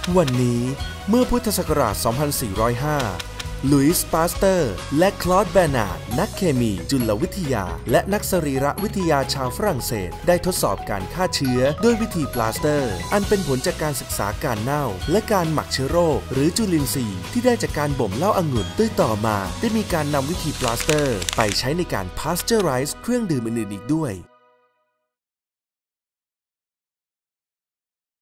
วันนี้เมื่อพุทธศักราช 2405 ลุยส์ ปาสเตอร์ และคลอด แบร์นาร์ด นักเคมี จุลวิทยา และนักสรีรวิทยาชาวฝรั่งเศสได้ทดสอบการฆ่าเชื้อด้วยวิธีปลาสเตอร์อันเป็นผลจากการศึกษาการเน่าและการหมักเชื้อโรคหรือจุลินทรีย์ที่ได้จากการบ่มเหล้าองุ่นด้วยต่อมาได้มีการนำวิธีปลาสเตอร์ไปใช้ในการพาสเจอไรซ์เครื่องดื่มอื่นๆอีกด้วย